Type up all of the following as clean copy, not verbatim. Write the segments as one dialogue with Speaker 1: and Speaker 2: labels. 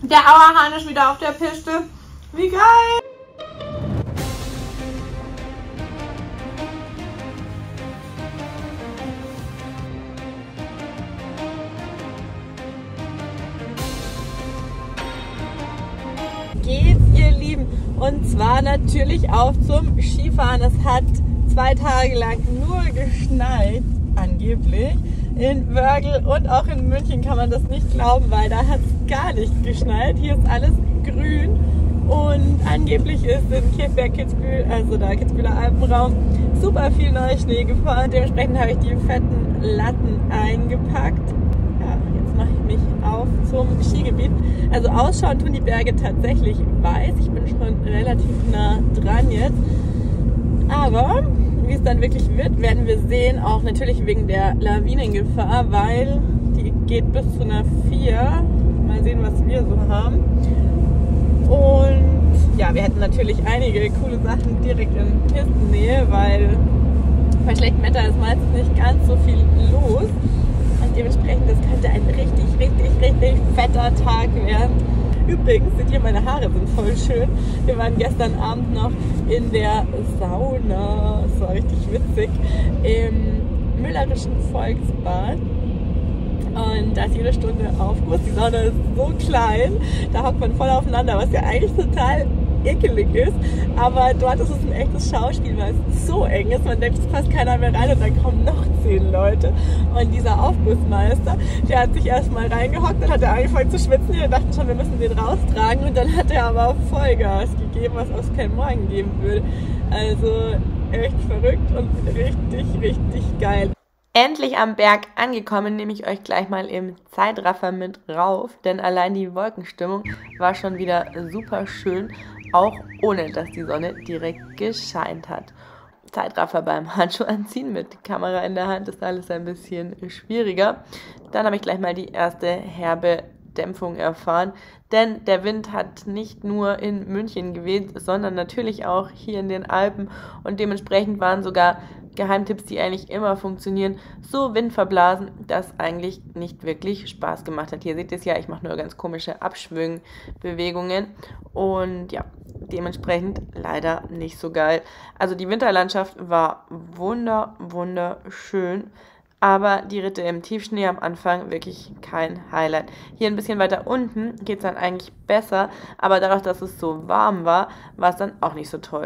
Speaker 1: Der Auerhahn ist wieder auf der Piste. Wie geil!
Speaker 2: Geht's, ihr Lieben? Und zwar natürlich auch zum Skifahren. Es hat 2 Tage lang nur geschneit, angeblich. In Wörgl und auch in München kann man das nicht glauben, weil da hat es gar nicht geschneit. Hier ist alles grün und angeblich ist in Kirchberg-Kitzbühel, also da Kitzbüheler Alpenraum, super viel neuer Schnee gefahren. Dementsprechend habe ich die fetten Latten eingepackt. Ja, jetzt mache ich mich auf zum Skigebiet. Also ausschauen tun die Berge tatsächlich weiß. Ich bin schon relativ nah dran jetzt. Aber wie es dann wirklich wird, werden wir sehen, auch natürlich wegen der Lawinengefahr, weil die geht bis zu einer 4. Mal sehen, was wir so haben. Und ja, wir hätten natürlich einige coole Sachen direkt in Pistennähe, weil bei schlechtem Wetter ist meistens nicht ganz so viel los. Und dementsprechend, das könnte ein richtig fetter Tag werden. Übrigens, seht ihr, meine Haare sind voll schön. Wir waren gestern Abend noch in der Sauna, das war richtig witzig, im Müllerischen Volksbad. Und da ist jede Stunde Aufguss. Die Sauna ist so klein, da hockt man voll aufeinander, was ja eigentlich total ekelig ist. Aber dort ist es ein echtes Schauspiel, weil es so eng ist. Man denkt, es passt keiner mehr rein und dann kommen noch 10 Leute. Und dieser Aufgussmeister, der hat sich erstmal reingehockt und hat angefangen zu schwitzen. Wir dachten schon, wir müssen den raustragen. Und dann hat er aber Vollgas gegeben, was es keinen Morgen geben würde. Also echt verrückt und richtig geil.
Speaker 3: Endlich am Berg angekommen, nehme ich euch gleich mal im Zeitraffer mit rauf, denn allein die Wolkenstimmung war schon wieder super schön, auch ohne dass die Sonne direkt gescheint hat. Zeitraffer beim Handschuh anziehen, mit Kamera in der Hand ist alles ein bisschen schwieriger. Dann habe ich gleich mal die erste herbe Dämpfung erfahren, denn der Wind hat nicht nur in München geweht, sondern natürlich auch hier in den Alpen und dementsprechend waren sogar Geheimtipps, die eigentlich immer funktionieren, so windverblasen, dass eigentlich nicht wirklich Spaß gemacht hat. Hier seht ihr es ja, ich mache nur ganz komische Abschwingbewegungen und ja, dementsprechend leider nicht so geil. Also die Winterlandschaft war wunderschön, aber die Ritte im Tiefschnee am Anfang wirklich kein Highlight. Hier ein bisschen weiter unten geht es dann eigentlich besser, aber dadurch, dass es so warm war, war es dann auch nicht so toll.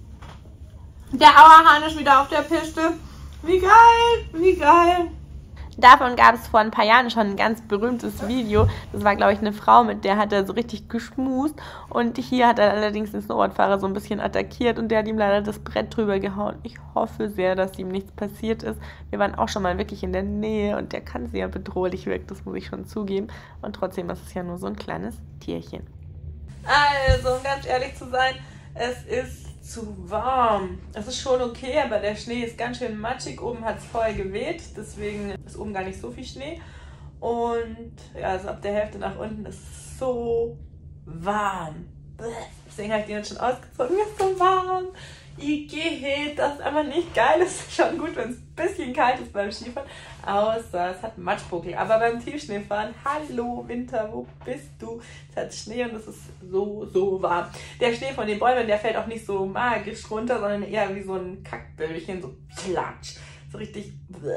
Speaker 1: Der Auerhahn ist wieder auf der Piste. Wie geil!
Speaker 3: Davon gab es vor ein paar Jahren schon ein ganz berühmtes Video. Das war, glaube ich, eine Frau, mit der hat er so richtig geschmust. Und hier hat er allerdings den Snowboardfahrer so ein bisschen attackiert und der hat ihm leider das Brett drüber gehauen. Ich hoffe sehr, dass ihm nichts passiert ist. Wir waren auch schon mal wirklich in der Nähe und der kann sehr bedrohlich wirken, das muss ich schon zugeben. Und trotzdem ist es ja nur so ein kleines Tierchen.
Speaker 2: Also, um ganz ehrlich zu sein, es ist zu warm. Es ist schon okay, aber der Schnee ist ganz schön matschig. Oben hat es voll geweht, deswegen ist oben gar nicht so viel Schnee. Und ja, also ab der Hälfte nach unten ist es so warm. Deswegen habe ich den jetzt schon ausgezogen. Mir ist so warm. Igitt, das ist einfach nicht geil. Es ist schon gut, wenn es ein bisschen kalt ist beim Skifahren. Außer es hat Matschbuckel. Aber beim Tiefschneefahren, hallo Winter, wo bist du? Es hat Schnee und es ist so warm. Der Schnee von den Bäumen, der fällt auch nicht so magisch runter, sondern eher wie so ein Kackböllchen, so platsch. So richtig.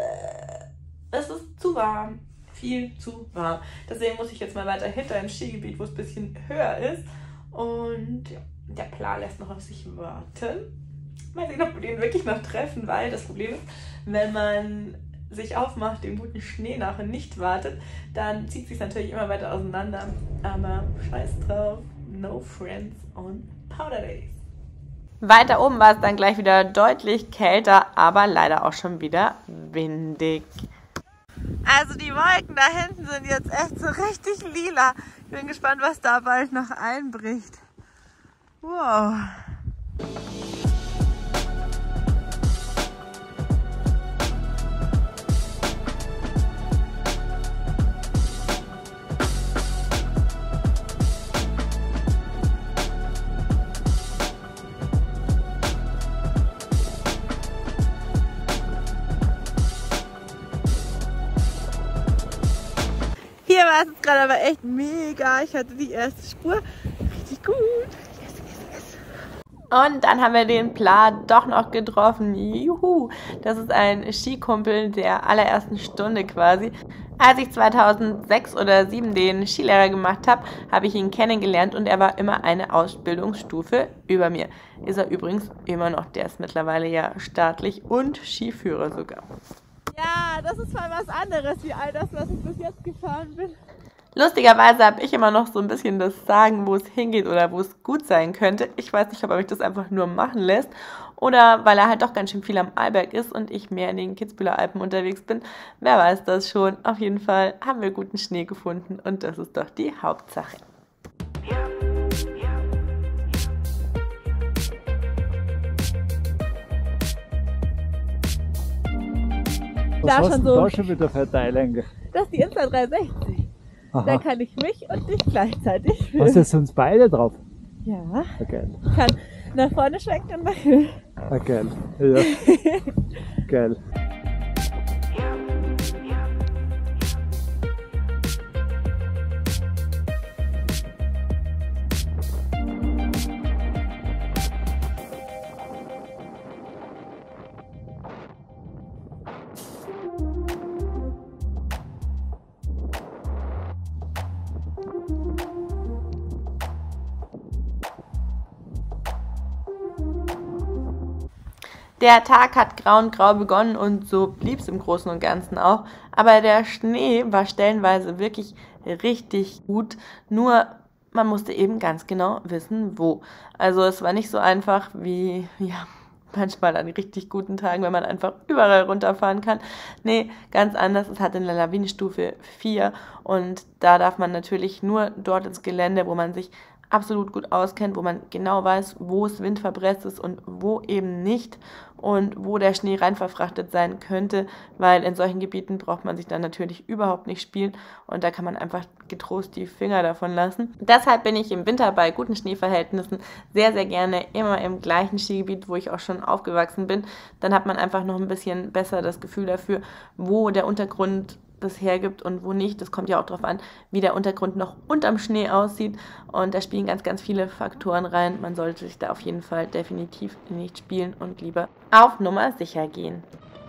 Speaker 2: Es ist zu warm. Viel zu warm. Deswegen muss ich jetzt mal weiter hinter im Skigebiet, wo es ein bisschen höher ist. Und ja, der Plan lässt noch auf sich warten. Mal sehen, ob wir den wirklich noch treffen, weil das Problem ist, wenn man sich aufmacht, dem guten Schnee nach und nicht wartet, dann zieht es sich natürlich immer weiter auseinander. Aber scheiß drauf, no friends on Powder Days.
Speaker 3: Weiter oben war es dann gleich wieder deutlich kälter, aber leider auch schon wieder windig.
Speaker 2: Also die Wolken da hinten sind jetzt echt so richtig lila. Ich bin gespannt, was da bald noch einbricht. Wow. Hier war es
Speaker 1: gerade aber echt mega. Ich hatte die erste Spur. Richtig gut. Yes, yes, yes.
Speaker 3: Und dann haben wir den Pla doch noch getroffen. Juhu! Das ist ein Skikumpel der allerersten Stunde quasi. Als ich 2006 oder 2007 den Skilehrer gemacht habe, habe ich ihn kennengelernt und er war immer eine Ausbildungsstufe über mir. Ist er übrigens immer noch, der ist mittlerweile ja staatlich und Skiführer sogar.
Speaker 1: Ja, das ist mal was anderes wie all das, was ich bis jetzt gefahren bin.
Speaker 3: Lustigerweise habe ich immer noch so ein bisschen das Sagen, wo es hingeht oder wo es gut sein könnte. Ich weiß nicht, ob er mich das einfach nur machen lässt oder weil er halt doch ganz schön viel am Arlberg ist und ich mehr in den Kitzbüheler Alpen unterwegs bin. Wer weiß das schon. Auf jeden Fall haben wir guten Schnee gefunden und das ist doch die Hauptsache.
Speaker 4: Was hast du da schon wieder für Teile eigentlich?
Speaker 1: Das ist die Insta 360.
Speaker 4: Aha.
Speaker 1: Da kann ich mich und dich gleichzeitig filmen.
Speaker 4: Hast du jetzt uns beide drauf?
Speaker 1: Ja.
Speaker 4: Ah, geil.
Speaker 1: Ich kann nach vorne schwenken und nach hinten.
Speaker 4: Ah, geil. Ja. Geil.
Speaker 3: Der Tag hat grau und grau begonnen und so blieb es im Großen und Ganzen auch. Aber der Schnee war stellenweise wirklich richtig gut, nur man musste eben ganz genau wissen, wo. Also es war nicht so einfach wie, ja, manchmal an richtig guten Tagen, wenn man einfach überall runterfahren kann. Nee, ganz anders. Es hat eine Lawinenstufe 4 und da darf man natürlich nur dort ins Gelände, wo man sich absolut gut auskennt, wo man genau weiß, wo es windverpresst ist und wo eben nicht und wo der Schnee rein verfrachtet sein könnte, weil in solchen Gebieten braucht man sich dann natürlich überhaupt nicht spielen und da kann man einfach getrost die Finger davon lassen. Deshalb bin ich im Winter bei guten Schneeverhältnissen sehr, sehr gerne immer im gleichen Skigebiet, wo ich auch schon aufgewachsen bin. Dann hat man einfach noch ein bisschen besser das Gefühl dafür, wo der Untergrund das hergibt und wo nicht. Das kommt ja auch darauf an, wie der Untergrund noch unterm Schnee aussieht und da spielen ganz, ganz viele Faktoren rein. Man sollte sich da auf jeden Fall definitiv nicht spielen und lieber auf Nummer sicher gehen.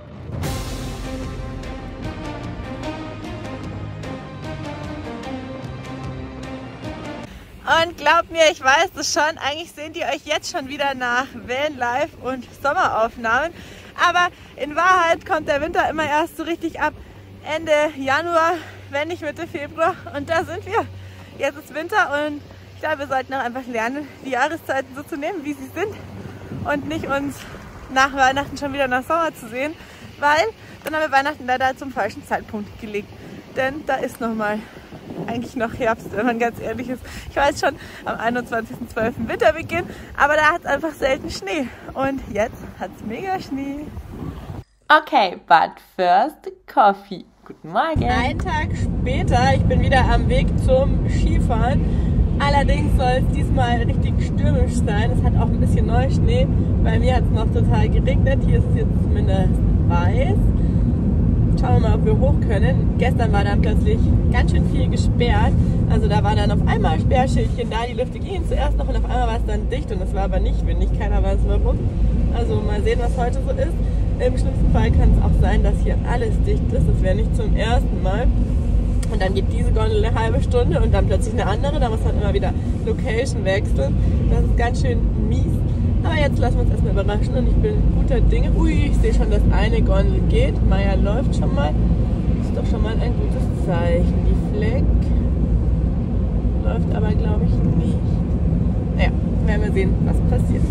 Speaker 1: Und glaubt mir, ich weiß es schon, eigentlich sehnt ihr euch jetzt schon wieder nach Vanlife und Sommeraufnahmen. Aber in Wahrheit kommt der Winter immer erst so richtig ab Ende Januar, wenn nicht Mitte Februar. Und da sind wir. Jetzt ist Winter und ich glaube, wir sollten auch einfach lernen, die Jahreszeiten so zu nehmen, wie sie sind. Und nicht uns nach Weihnachten schon wieder nach Sommer zu sehen, weil dann haben wir Weihnachten leider zum falschen Zeitpunkt gelegt. Denn da ist eigentlich noch Herbst, wenn man ganz ehrlich ist. Ich weiß schon, am 21.12. Winterbeginn, aber da hat es einfach selten Schnee. Und jetzt hat es mega Schnee.
Speaker 3: Okay, but first Coffee. Guten Morgen.
Speaker 1: Einen Tag später, ich bin wieder am Weg zum Skifahren. Allerdings soll es diesmal richtig stürmisch sein. Es hat auch ein bisschen Neuschnee. Bei mir hat es noch total geregnet. Hier ist es jetzt zumindest weiß. Schauen wir mal, ob wir hoch können. Gestern war dann plötzlich ganz schön viel gesperrt. Also da war dann auf einmal Sperrschildchen da. Die Lüfte gingen zuerst noch und auf einmal war es dann dicht. Und es war aber nicht windig. Keiner weiß warum. Also mal sehen, was heute so ist. Im schlimmsten Fall kann es auch sein, dass hier alles dicht ist. Das wäre nicht zum ersten Mal. Und dann geht diese Gondel eine halbe Stunde und dann plötzlich eine andere. Da muss man immer wieder Location wechseln. Das ist ganz schön mies. Aber jetzt lassen wir uns erstmal überraschen und ich bin guter Dinge. Ui, ich sehe schon, dass eine Gondel geht. Maya läuft schon mal. Das ist doch schon mal ein gutes Zeichen. Die Fleck läuft aber, glaube ich, nicht. Naja, werden wir sehen, was passiert.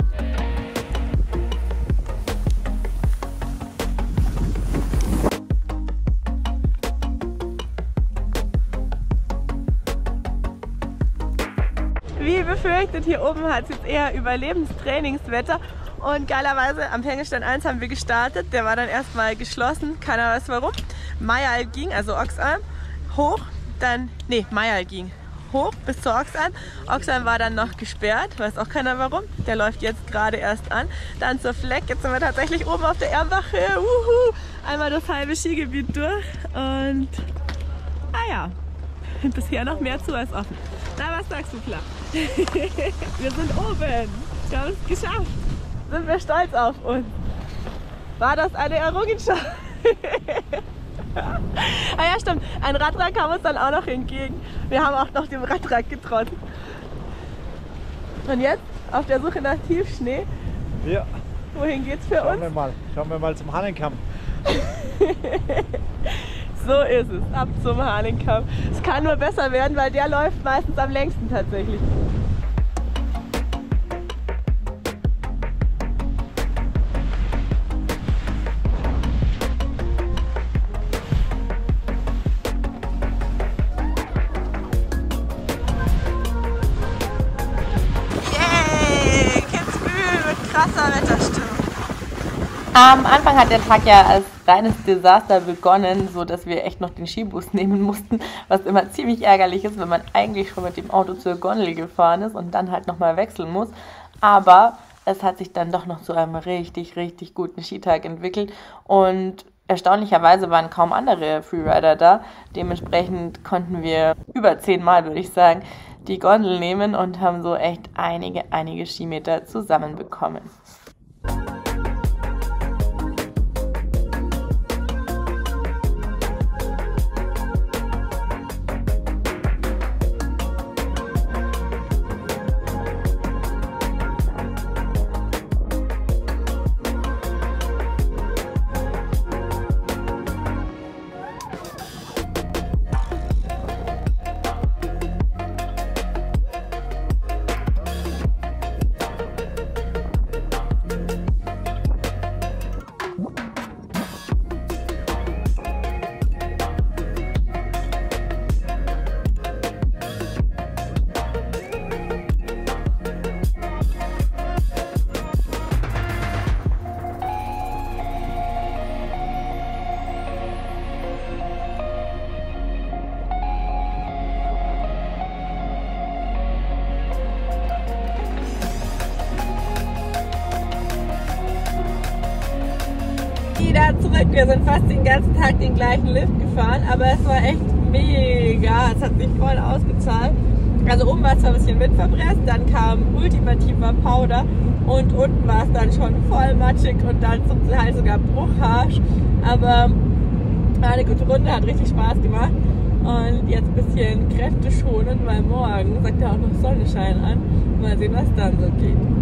Speaker 1: Wie befürchtet, hier oben hat es jetzt eher Überlebenstrainingswetter und geilerweise am Fengelstein 1 haben wir gestartet, der war dann erstmal geschlossen, keiner weiß warum. Mayal ging, also Oxalm, hoch, dann, nee, Mayal ging hoch bis zur Oxalm. Oxalm war dann noch gesperrt, weiß auch keiner warum, der läuft jetzt gerade erst an. Dann zur Fleck, jetzt sind wir tatsächlich oben auf der Ermbache, einmal das halbe Skigebiet durch und, ah ja. Bisher noch mehr zu als offen. Na, was sagst du, Fla? Wir sind oben. Wir haben es geschafft. Sind wir stolz auf uns. War das eine Errungenschaft? Ah ja, stimmt. Ein Radler kam uns dann auch noch entgegen. Wir haben auch noch dem Radler getroffen. Und jetzt auf der Suche nach Tiefschnee.
Speaker 4: Ja.
Speaker 1: Wohin geht's für uns?
Speaker 4: Schauen wir mal zum Hahnenkamm.
Speaker 1: So ist es, ab zum Hahnenkamm. Es kann nur besser werden, weil der läuft meistens am längsten tatsächlich. Yay! Kitzbühel mit krasser Wetterstimmung.
Speaker 3: Am Anfang hat der Tag ja als reines Desaster begonnen, so dass wir echt noch den Skibus nehmen mussten, was immer ziemlich ärgerlich ist, wenn man eigentlich schon mit dem Auto zur Gondel gefahren ist und dann halt nochmal wechseln muss. Aber es hat sich dann doch noch zu einem richtig, richtig guten Skitag entwickelt und erstaunlicherweise waren kaum andere Freerider da. Dementsprechend konnten wir über 10 Mal, würde ich sagen, die Gondel nehmen und haben so echt einige Skimeter zusammenbekommen.
Speaker 1: Wieder zurück. Wir sind fast den ganzen Tag den gleichen Lift gefahren, aber es war echt mega. Es hat sich voll ausgezahlt. Also oben war es zwar ein bisschen windverpresst, dann kam ultimativer Powder und unten war es dann schon voll matschig und dann zum Teil sogar bruchharsch. Aber war eine gute Runde, hat richtig Spaß gemacht. Und jetzt ein bisschen kräfteschonend, weil morgen sagt ja auch noch Sonnenschein an. Mal sehen, was dann so geht.